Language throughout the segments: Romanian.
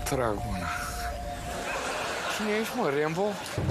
Draguna. Cine ești, mă, Rambo?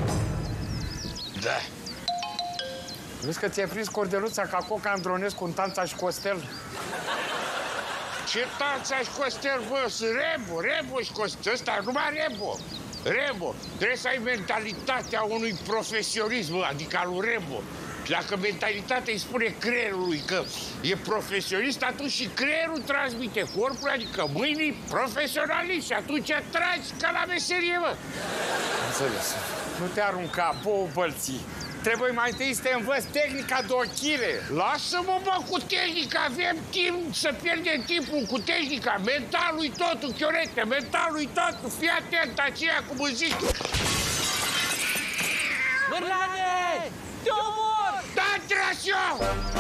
Da. Vezi că ți-ai prins cordeluța ca Coca Andronescu în Tanța și Costel? Ce Tanța și Costel, bă? Sunt Rambo și Costel. Ăsta numai Rambo. Trebuie să ai mentalitatea unui profesionist, bă, adică al lui Rambo. Și dacă mentalitatea îi spune creierului că e profesionist, atunci și creierul transmite corpul, adică mâinii profesionalist. Și atunci tragi ca la meserie, bă. Înțeles. Nu te arunca, bouă bălții. Trebuie mai întâi să te învăț tehnica de ochire. Lasă-mă, bă, cu tehnica. Avem timp să pierdem timpul cu tehnica. Mentalul-i totul, Chiorete, mentalul-i totul. Fii atent, aceea, cum îți zic. Mârlane! Te omor! Da, tras eu!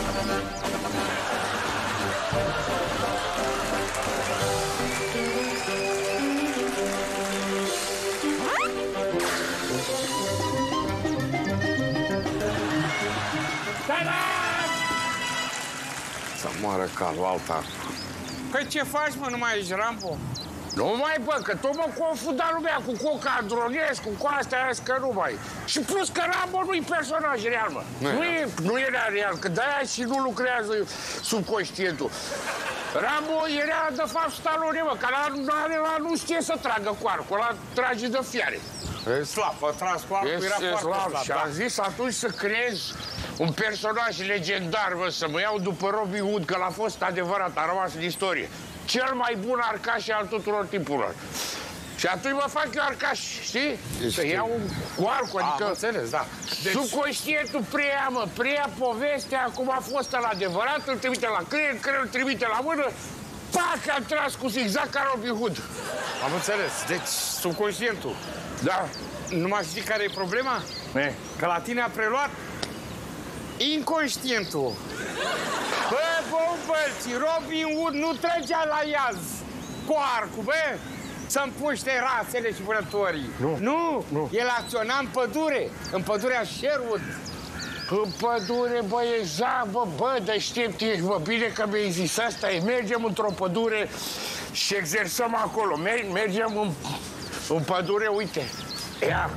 Să moară calul alta. Păi ce faci, mă, nu mai ești Rambo? Nu mai, bă, că tot mă confunda lumea cu Coca Andronescu, cu astea, că nu mai. Și plus că Rambo nu-i personaj real, mă. Nu era real, că de-aia și nu lucrează subconștientul. Rambo era, de fapt, Stallone, mă, că ăla nu știe să tragă cu arcul, ăla trage de fiare. E slab, a tras cu arcul, era foarte slab. Și am zis atunci să creez un personaj legendar, bă, să mă iau după Robin Hood, că l-a fost adevărat, a rămas în istorie. Cel mai bun arcaș al tuturor timpurilor. Și atunci mă fac eu arcaș, știi? Să iau cu arcul, adică... înțeles, da. Deci... Subconștientul preia povestea cum a fost ăla adevărat, îl trimite la creier, creierul îl trimite la mână, pac, am tras cu zigzag ca Robin Hood. Am înțeles. Deci, subconștientul. Da. Nu mai știi care e problema? Că la tine a preluat inconștientul. Bă, bombălții, Robin Hood nu trăgea la iaz cu arcul, bă, să împuște rasele și vânătorii. Nu. El acționa în pădure, în pădurea Sherwood. În pădure, bă, exact, bă, de știpt ești, bă, bine că mi-ai zis asta, mergem într-o pădure și exersăm acolo, mergem în pădure, uite, ia.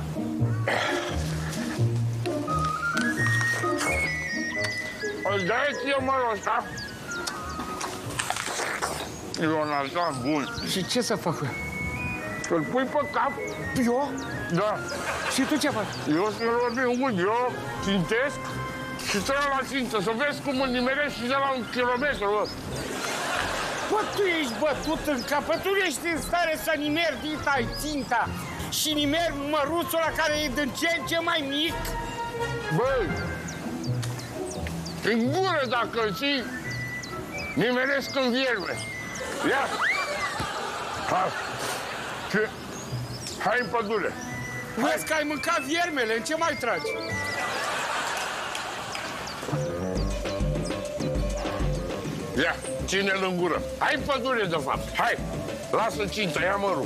Îl dai ție mărul ăsta? Ionatan, bun. Și ce să fac? Îl pui pe cap. Eu? Da. Și tu ce faci? Eu sunt Robin Hood, eu țintesc și trag la țintă, să vezi cum îl nimeresc și de la 1 kilometru, bă. Bă, tu ești bătut în cap, tu ești în stare să nimeri dita ținta și nimeri măruțul ăla care e din ce în ce mai mic? Băi, în gură dacă îl ții, nimeresc în vierme. Ia! Hai în pădure. Vezi că ai mâncat viermele, în ce mai tragi? Ia, ține-l în gură. Hai în pădure, de fapt. Hai, lasă ținta, ia mărul.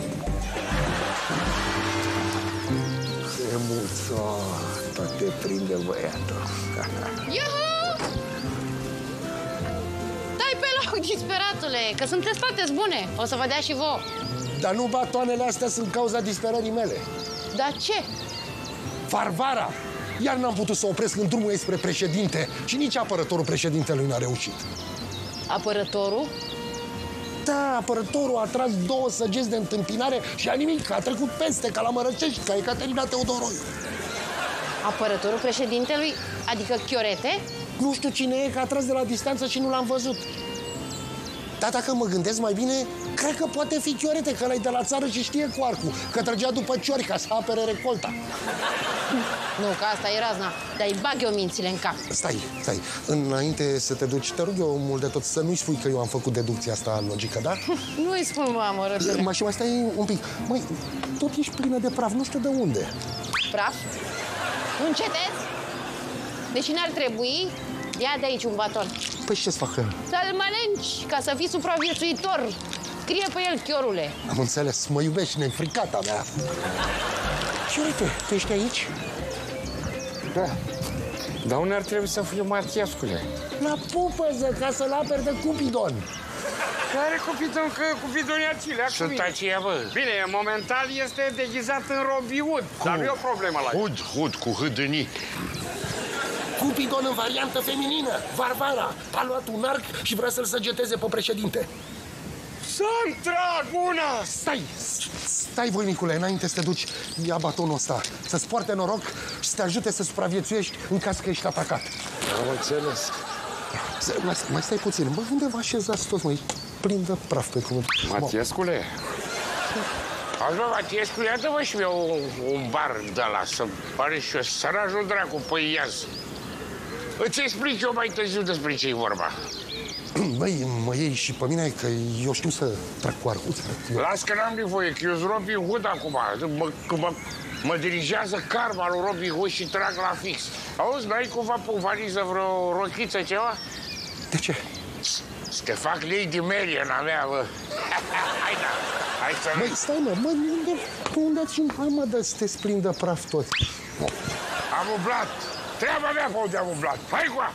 Ce muțat, te prinde băiatul. Iuhu! Stai pe loc, disperatule, că sunteți toate bune. O să vă dea și vouă. Dar nu batoanele astea sunt cauza disperării mele. Dar ce? Varvara! Iar n-am putut să opresc în drumul ei spre președinte și nici apărătorul președintelui n-a reușit. Apărătorul? Da, apărătorul a tras 2 săgeți de întâmpinare și a nimic, a trecut peste ca la Mărăcești, ca Ecaterina Teodoroiu. Apărătorul președintelui? Adică Chiorete? Nu știu cine e, că a tras de la distanță și nu l-am văzut. Dar dacă mă gândesc mai bine, cred că poate fi Chiorete, că ăla-i de la țară și știe cu arcul, că trăgea după ciori ca să apere recolta. Nu, că asta e razna, dar îi bag eu mințile în cap. Stai, înainte să te duci, te rog eu mult de tot să nu-i spui că eu am făcut deducția asta logică, da? Nu-i spun, mamă, răbdăle. Și mai stai un pic. Măi, tot ești plină de praf, nu știu de unde. Praf? Nu încetezi? Deși n-ar trebui, ia de aici un baton. Păi ce-ți fac? Să-l mănânci, ca să fii supraviețuitor. Scrie pe el, Chiorule. Am înțeles, mă iubești, neînfricata mea. Și uite, tu ești aici? Da. Dar unde ar trebui să fiu Matiascule? La pupăză, ca să-l aperi de Cupidon. Care cupidonii acelea? Sunt aceia, bă. Bine, momentan este deghizat în Robin Hood, dar nu e o problemă la el. Hud, cu hâdânii. Cupidon în variantă feminină, Varvara. A luat un arc și vrea să-l săgeteze pe președinte. Să-mi trag una! Stai, voinicule, înainte să te duci, ia batonul ăsta, să-ți poarte noroc și să te ajute să supraviețuiești în caz că ești atacat. Am înțeles. Mai stai puțin, bă, unde vă așezați toți, măi? Plin de praf pe cuvânt. Matiescule? Auzi, bă, Matiescule, ia-te-mă și mie un bar de ăla, să pare și eu sărajul dracu pe iaz. Îți explic eu mai târziu despre ce-i vorba. Băi, mă iei și pe mine, că eu știu să trag cu arcul. Las că n-am nevoie, că eu-s Robin Hood acum. Mă dirigează karma lui Robin Hood și trag la fix. Auzi, n-ai cumva pe o valiză vreo rochiță, ceva? De ce? Să te fac Lady Marian a mea, bă. Hai să... Băi, stai, mă, unde ați umblat, mă, de să te splindă praf toți? Am umblat. Treaba mea pe unde am umblat. Hai cu ea!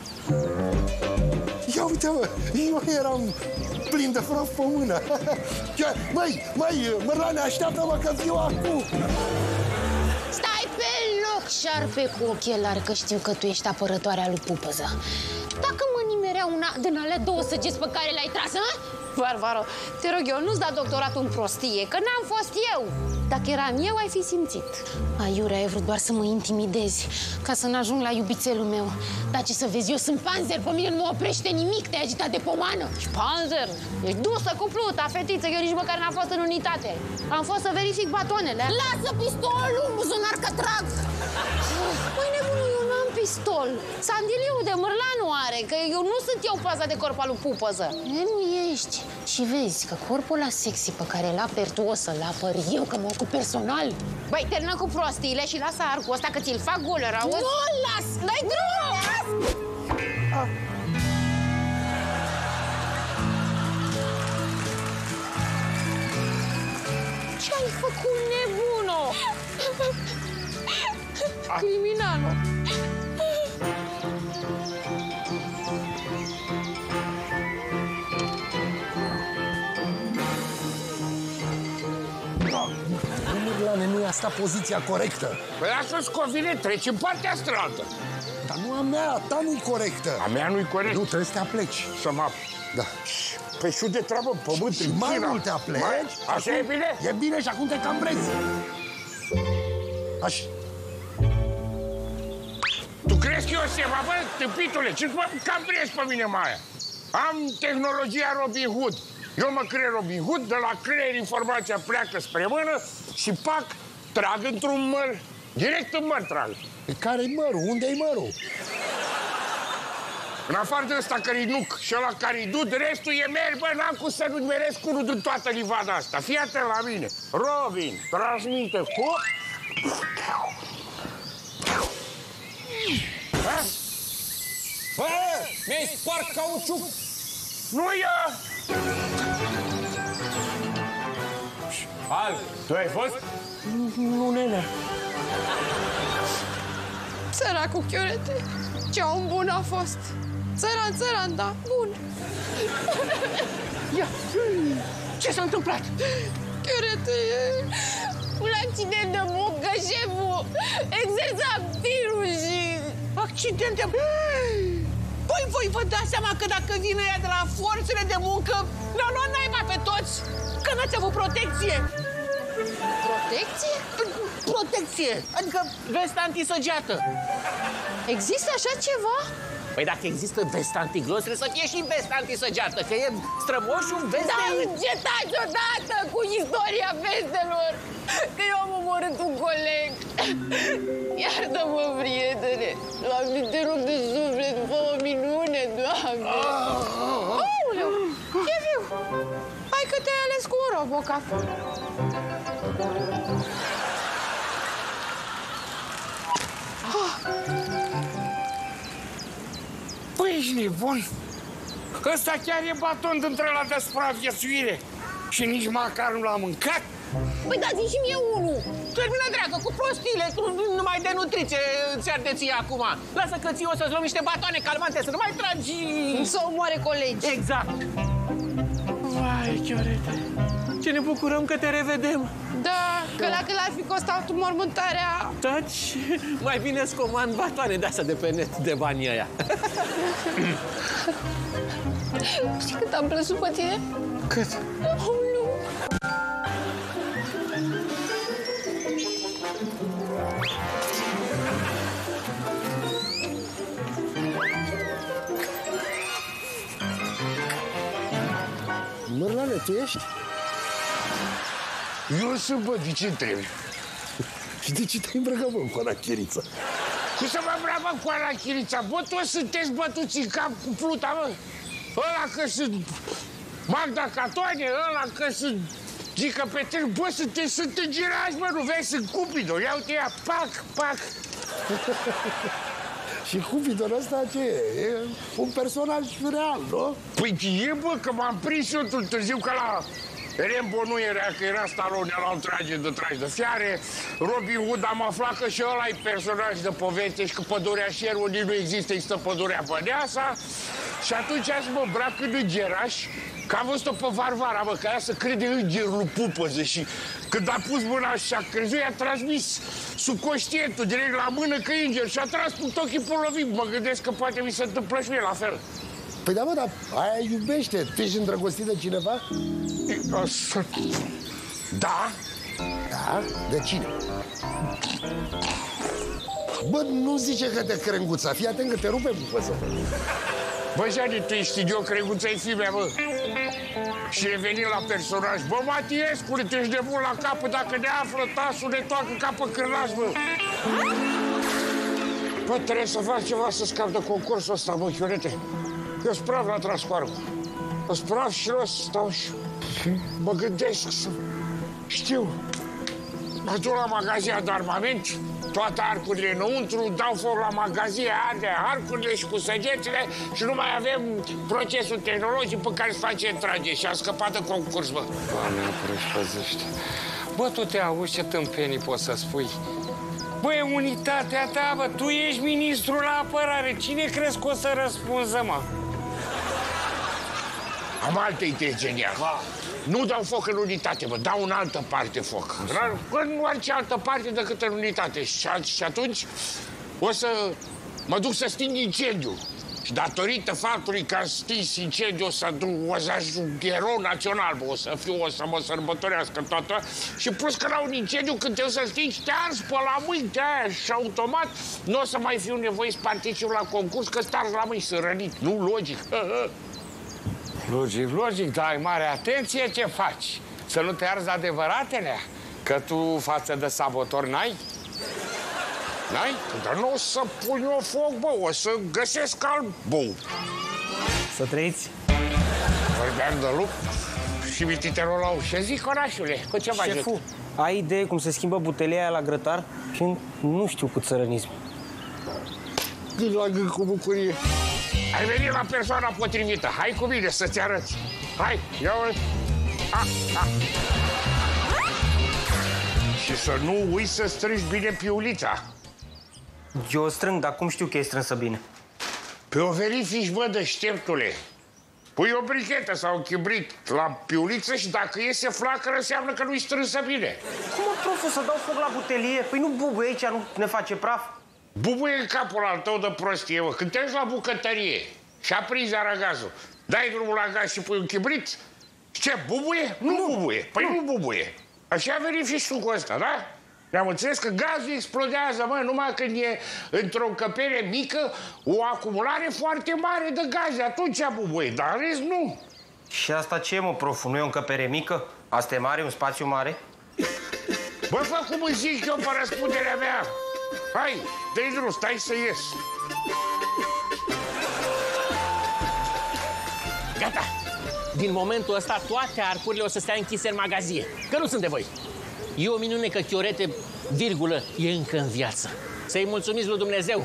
Ia uite, mă, eu eram plin de praf pe mână. Măi, Mărlane, așteaptă-mă că fiu acum. Stai pe loc, șarpe cu ochelari, că știu că tu ești apărătoarea lui Pupăză. Dacă mă nimerea una din alea două săgeți pe care le-ai tras, hă? Varvaro, te rog eu, nu-ți da doctoratul în prostie, că n-am fost eu. Dacă eram eu, ai fi simțit. Aiurea, ai vrut doar să mă intimidezi, ca să n-ajung la iubițelul meu. Dar ce să vezi, eu sunt panzer, pe mine nu mă oprește nimic, te-ai agitat de pomană. Și panzer, ești dusă cu pluta, fetiță, eu nici măcar n-am fost în unitate. Am fost să verific batoanele. Lasă pistolul în buzunar că trag! Păi nebunul, eu n-am pistol. Sandiliu de Mărlanu are, că eu nu sunt eu plaza de corp al lui Pupăză. Nu ești. Și vezi că corpul ăla sexy pe care l aperi tu o să-l apăr eu, că mă ocup personal. Băi, termină cu prostiile și lasă arcul ăsta că ți-l fac golă, auzi? Nu las! Dai drumul! Ce-ai făcut, nebuno? Criminalul. Mărlane, nu e asta poziția corectă. Păi asta-ți convine, treci în partea asta. Dar nu a mea, a ta nu-i corectă. A mea nu-i corect. Nu, trebuie să te apleci. Să mă... Da. Păi și de treabă, pământ, Și mai mult te apleci. Așa e bine? E bine și acum te cambrezi. Așa. Tu crezi că eu se va, bă, tâmpitule, ce mă cambrezi pe mine, Maia? Am tehnologia Robin Hood. Eu mă creier Robin Hood, de la creier informația pleacă spre mână și pac, trag într-un măr. Direct în măr trag. Care-i mărul? Unde-i mărul? În afară de ăsta care-i nuc și ăla care-i dud, restul e merg, bă, n-am cum să nu-ți meresc unul din toată livada asta. Fii atent la mine. Robin, transmite cu... Bă, mi-ai spart cauciuc! Nu eu! Al, tu ai fost? Nu, nene. Săracul Chiorete, ce om bun a fost. Țăran, da, bun. Ia, ce s-a întâmplat? Chiorete, un accident de muncă, șeful. Exerța tirul și... Accidente? Păi voi vă dați seama că dacă vine ea de la forțele de muncă, ne-au luat naiba pe toți, că n-ați avut protecție. Protecție? Protecție, adică vestă antisăgeată. Există așa ceva? Păi dacă există vestă antiglos, trebuie să fie și vestă antisăgeată, că e strămoșul veste... Da, încetați odată cu istoria vestelor, că eu am omorât un coleg. Iartă-mă, prietene, Doamne, te rog de suflet, fă o minune, Doamne. Aoleu, ce viu? Hai că te-ai ales cu un robocaf. Păi, ești nebun? Ăsta chiar e baton dintre ăla de supraviețuire. Și nici măcar nu l-am mâncat. Păi dați-mi și mie unul. Termină, dragă, cu prostile, tu numai de nutriție ți arde ție acum. Lasă că ție o să-ți luăm niște batoane calmante, să nu mai tragi... Să omoare colegi. Exact. Chiorete, ce ne bucurăm că te revedem. Da, că dacă l-ar fi costat mormântarea... Taci, mai bine îți comand batoane de-astea de pe net, de banii ăia. Știi cât am plăsut pe tine? Cât? Oh, nu. Mărlane, tu ești? Eu sunt, bă, de ce trebuie? Și de ce te-ai îmbrăcat, bă, cu anachiriță? Cum să mă îmbracă cu anachirița? Bă, toți sunteți bătuți în cap cu pluta, bă! Ăla că sunt Magda Catoane, ăla că sunt Gică Petel, bă, sunt îngerați, bă, nu vezi, sunt Cupido. Ia uite, ia, pac, pac. Și Cupidul ăsta ce e? E un personaj real, nu? Păi e, bă, că m-am prins eu târziu că la Rambo nu era, că era Stallone, ăla trage de fiare. Robin Hood am aflat că și ăla e personaj de poveste și că pădurea Sherwood nu există pădurea Băneasa. Și atunci aș mă îmbrac în îngeraș, că am văzut-o pe Varvara, bă, că aia să crede îngerul lui Pupăză. Și când a pus mâna și a crezut, i-a transmis subconștientul direct la mână că e înger și a tras cu ochii polovit. Mă gândesc că poate mi se întâmplă și mie la fel. Păi da, mă, dar aia iubește. Tu ești îndrăgostit de cineva? Da? Da? De cine? Bă, nu zice că te crenguța. Fii atent că te rupe Pupăză. Bă, Jani, tu ești idiot, crenguța-i fimea, bă. Și e venit la personaj. Bă, Matiescule, tu ești de bun la capă. Dacă ne află tasul, ne toacă capă cârnaș, bă. Bă, trebuie să fac ceva să scap de concursul ăsta, bă, Chiorete. Eu sprav la Trascoarcu. O sprav și eu stau și mă gândesc să știu. Mă duc la magazia de armament, toate arcurile înăuntru, dau foc la magazie, arde arcurile și cu săgețile și nu mai avem procesul tehnologic pe care se face trage. Și am scăpat de concurs, bă. Doamne, apără-și. Bă, tu te auzi ce tâmpenii poți să spui? Bă, e unitatea ta, bă, tu ești ministrul la apărare. Cine crezi că o să răspunză, mă? Am altă idee genială. Nu dau foc în unitate, bă, dau în altă parte foc. În orice altă parte decât în unitate. Și atunci o să mă duc să sting incendiu. Și datorită faptului că am stins incendiu, o să ajung erou național, bă, o să mă sărbătorească toată. Și plus că la un incendiu, când te o să stingi, te arzi pe la mâini, te aia și automat nu o să mai fiu nevoit să particip la concurs, că starzi la mâini, sunt rănit. Nu, logic. Logic, dar ai mare atenție ce faci. Să nu te arzi adevăratele, că tu față de sabotor n-ai? N-ai? Dar nu o să pun eu foc, bă, o să găsesc alt bou. Să trăiți. Vorbeam de lup și mititerul la ușă. Zic, orașule, cu ce mă ajut? Șeful, ai idee cum se schimbă butelia aia la grătar? Și nu știu cât sărănism. Gând la gând cu bucurie. Ai venit la persoana potrivită. Hai cu mine să-ți arăți. Hai, ia-o. Și să nu uiți să strângi bine piulița. Eu o strâng, dar cum știu că e strânsă bine? Pe o verifici, bă, deșteptule. Pui o brichetă sau un chibrit la piuliță și dacă iese flacără, înseamnă că nu-i strânsă bine. Cum, mă, profe, să dau foc la butelie? Păi nu bubuie aici, nu ne face praf? Bubuie în capul al tău de prostie, mă. Când te duci la bucătărie și aprinzi aragazul, dai drumul la gaz și pui un chibrit, ce, bubuie? Nu bubuie. Păi nu bubuie. Așa verifici și tu cu ăsta, da? Ne-am înțeles că gazul explodează, mă, numai când e într-o încăpere mică, o acumulare foarte mare de gaze, atunci bubuie, dar în rest nu. Și asta ce e, mă, prof? Nu e o încăpere mică? Asta e mare, un spațiu mare? Bă, fă cum îmi zici eu pe răspunderea mea. Hai, dă-i drum, stai să ies. Gata! Din momentul ăsta, toate arcurile o să stea închise în magazie, că nu sunt de voi. E o minune că Chiorete, virgulă, e încă în viață. Să-i mulțumiți lui Dumnezeu.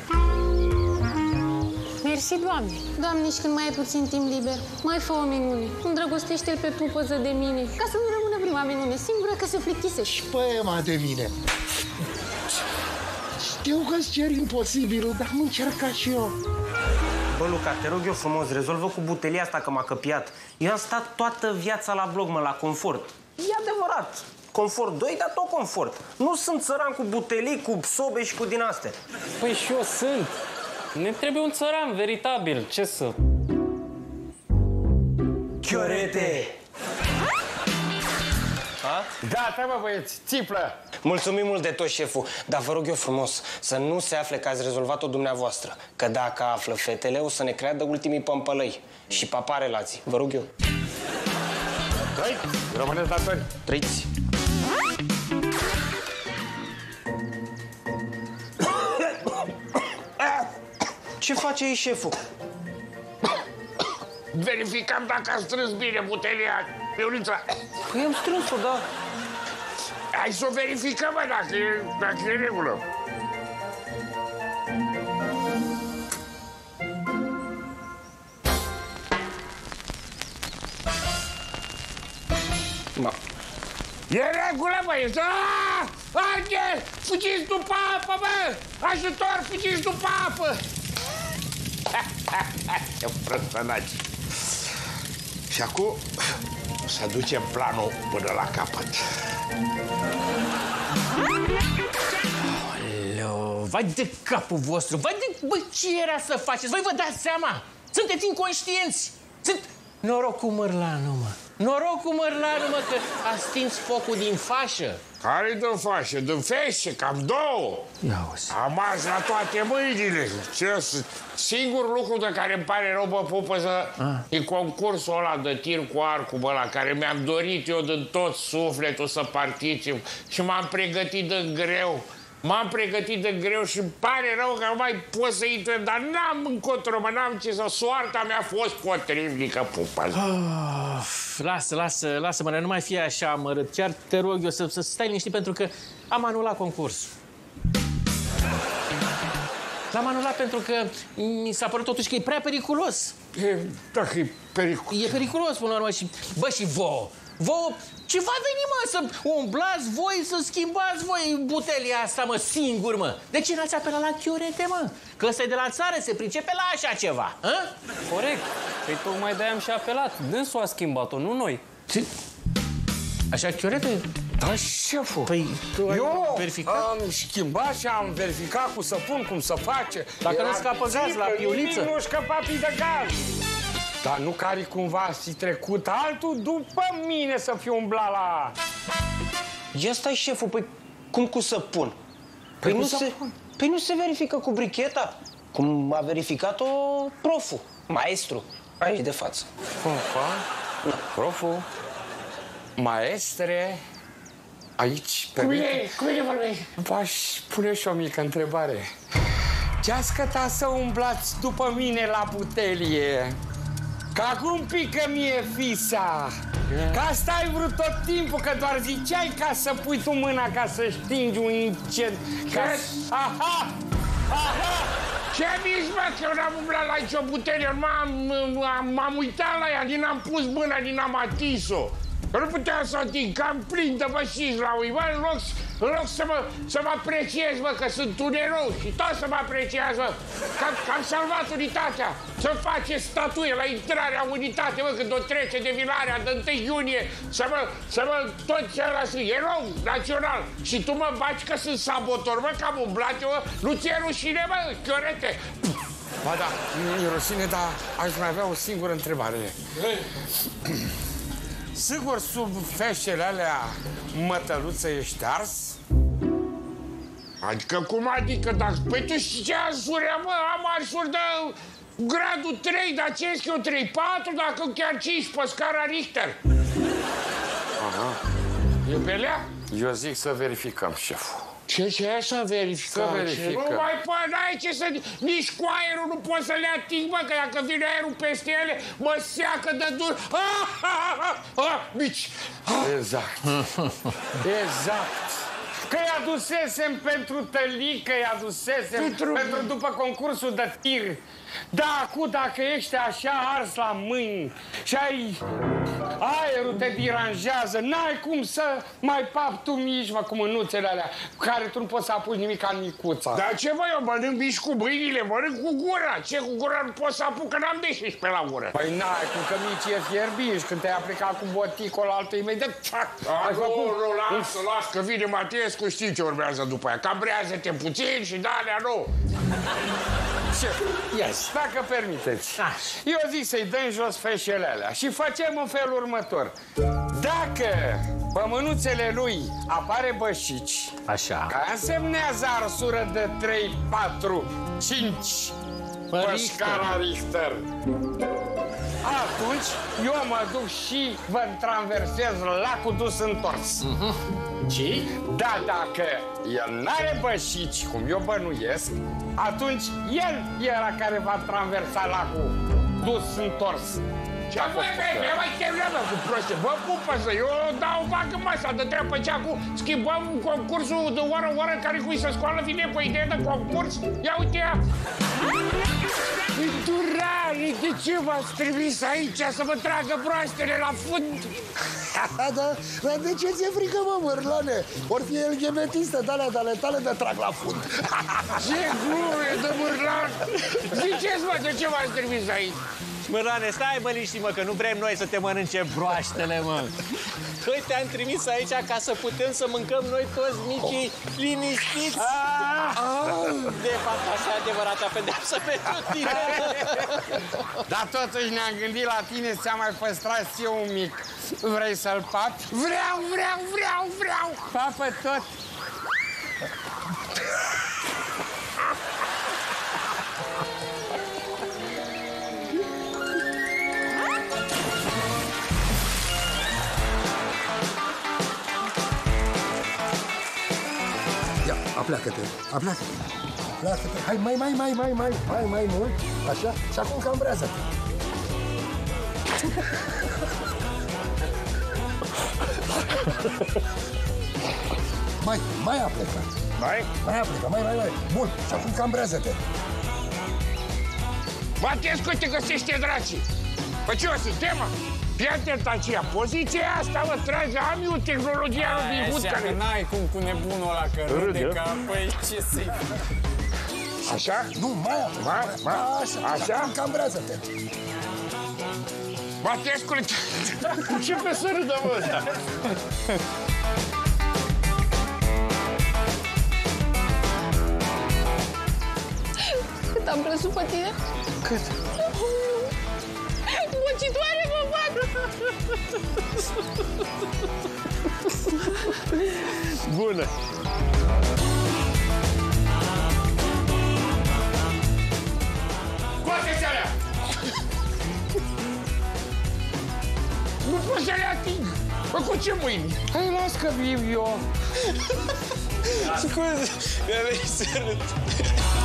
Mersi, Doamne. Doamne, și când mai ai puțin timp liber, mai fă o minune. Îndrăgostește-l pe Pupăză de mine, ca să nu rămână prima minune, singură că se plictise. Și poema de mine. Știu că-ți cer imposibilul, dar am încercat și eu. Bă, Luca, te rog eu frumos, rezolvă cu butelia asta că m-a căpiat. Eu am stat toată viața la blog, mă, la confort. E adevărat. Confort 2, dar tot confort. Nu sunt țăran cu butelii, cu sobe și cu din astea. Păi și eu sunt. Ne trebuie un țăran veritabil. Ce să... Chiorete! Gata, mă, băieți, țiplă! Mulțumim mult de tot, șeful, dar vă rog eu frumos să nu se afle că ați rezolvat-o dumneavoastră. Că dacă află fetele, o să ne creadă ultimii pămpălăi. Și papa relații, vă rog eu. Trăiți, rămâneți datori. Trăiți. Ce face ei, șeful? Verificăm dacă a strâns bine butelia, Ionuța. Păi am strâns-o, da. Hai să o verificăm, mă, dacă e în regulă. Ma. E în regulă, băieți! Arde! Fugiți după apă, bă! Ajutor, fugiți după apă! Ce frățănaci! Și acum să ducem planul până la capăt. Aleu, vai de capul vostru! Vai de... Băi, ce era să faceți? Voi vă dați seama? Sunteți inconștienți! Noroc cu Mărlanu, mă! Noroc cu Mărlanu, mă, că a stins focul din fașă! Care-i din fașă? Din feșe, cam două. Ia uzi. Am ars la toate mâinile. Singurul lucru de care îmi pare rău, bă, Pupăză, e concursul ăla de tir cu arcul, bă, la care mi-am dorit eu din tot sufletul să particip și m-am pregătit de greu. M-am pregătit de greu și îmi pare rău că nu mai pot să intru, dar n-am încotro, mă, n-am ce să... Soarta mea a fost potrivnică, Pupăză. Lasă, mă, nu mai fie așa amărât. Chiar te rog eu să stai liniștit pentru că am anulat concursul. L-am anulat pentru că mi s-a părut totuși că e prea periculos. Dacă e periculos. E periculos până la urmă și... Bă, și vouă, ce va veni, mă, să umblați voi, să schimbați voi butelia asta, mă, singur, mă? De ce n-ați apelat la Chiorete, mă? Că ăsta e de la țară, se pricepe la așa ceva, hă? Corect. Păi tocmai de-aia am și apelat. Dânsul a schimbat-o, nu noi. Așa, Chiorete? Da, șeful. Păi, tu ai eu verificat? am schimbat și am verificat cum să pun, cum să face. Dacă nu scapă gaz la piuliță. Nu scăpa de gaz. Dar nu care cumva fi trecut altul după mine să fiu umblat la... Ia stai, șeful, păi cum cu să pun? Păi nu se verifică cu bricheta, cum a verificat-o proful, maestru, aici de față. Opa, proful, maestre, aici pe mine. Cum e vorbești? V-aș pune și o mică întrebare. Ce-ați cătat să umblați după mine la butelie? Că acum pică mie fisa. Că asta ai vrut tot timpul, că doar ziceai ca să pui tu mâna ca să stingi un incendent. Aha! Ce mici, mă, că eu n-am umblat la aici o butelie, m-am uitat la ea, din am pus mâna, din am atins-o. Că nu puteam să o ating, că am plin de bășiți la ui, bă, în loc să mă apreciez, bă, că sunt un erou și tot să mă apreciază, că am salvat unitatea, să face statuie la intrarea unitate, bă, când o trece de vinarea de 1 iunie, să mă tot ce ăla sunt erou național și tu mă baci că sunt sabotor, bă, că am umblat eu, bă, nu ți-e rușine, bă, Chiorete? Ba da, nu e rușine, dar aș mai avea o singură întrebare. Sigur, sub feșele alea, mătăluță, ești ars? Adică cum adică? Păi tu știi ce arsuri am, mă? Am arsuri de gradul 3, dar ce eu 3, 4, dacă chiar 5 pe scara Richter. Aha. E belea? Eu zic să verificăm, șeful. Ce să verificăm? Să verificăm. Nu mai poate, n-ai ce să... Nici cu aerul nu poți să le ating, bă, că dacă vine aerul peste ele, mă seacă de dur. Mici! Exact. Exact. Că-i adusesem pentru tălică, i adusesem pentru după concursul de tir. Da, acum dacă ești așa ars la mâini și aerul te deranjează, n-ai cum să mai papi tu mici, mă, cu mânuțele alea, cu care tu nu poți să apuci nimic ca micuța. Dar ce, bă, eu mănânc mici cu mâinile, mănânc cu gura. Ce cu gura nu pot să apuc, că n-am deșești pe la gură. Păi n-ai, cum că mici e fierbiș, când te-ai aplicat cu boticul altă imediat. Nu, lasă, că vine Mateescu, știi ce urmează după aia. Cabrează-te puțin și de-alea nu. Yes. Dacă permiteți, eu zic să-i dăm jos feșele alea și facem în felul următor. Dacă pe mânuțele lui apare bășici, așa, care însemnează arsură de 3, 4, 5 pe scara Richter, atunci eu mă duc și vă traversez lacul dus întors. Și? Da, dacă el n-are bășici, cum eu bănuiesc, atunci el era care va traversa lacul dus întors. Ce mai terminat, mă, cu proste. Bă, pupă-să, eu dau bag în masa de treabă pe cea cu schimbăm concursul de oră care cui să scoală, vine cu idee de concurs. Ia uite ea. Durare, de ce v-ați trimis aici să mă tragă broastele la fund? Dar de ce ți-e frică, mă, Mârlane? Ori fi LGBT-istă de-alea de ale tale de trag la fund. Ce glume de Mârlan! Ziceți, mă, de ce v-ați trimis aici? Mârlane, stai, bă, liniști, mă, că nu vrem noi să te mănânce broaștele, mă. Noi te-am trimis aici ca să putem să mâncăm noi toți micii liniștiți. De fapt, asta e adevărata pedeapsă pentru tine. Dar totuși ne-am gândit la tine, ți-am mai păstrat și eu un mic. Vrei să-l papi? Vreau! Papă tot! Ia, apleacă-te, Hai, mai mult, așa, și acum cambrează-te. Mai aplecă. Mai aplecă, mai. Bun, și acum cambrează-te. Mateescu, te găsește, dracii! Păi ce o suntem, mă? Fii atent aceea, poziția asta, mă, trage, am eu tehnologia lui Bihut, care... N-ai cum cu nebunul ăla că râde, că, păi, ce să-i... Așa? Nu, mai aplecă. Așa? Cambrează-te. Mateescu, începe să râdă, mă, ăsta. Cât am crezut pe tine? Cât? Bocitoare mă fac! Bună! Scoate-ți alea! Nu pot să le ating! Bă, cu ce mâini? Hai, las că viu eu. Scuze, mi-a venit să râd.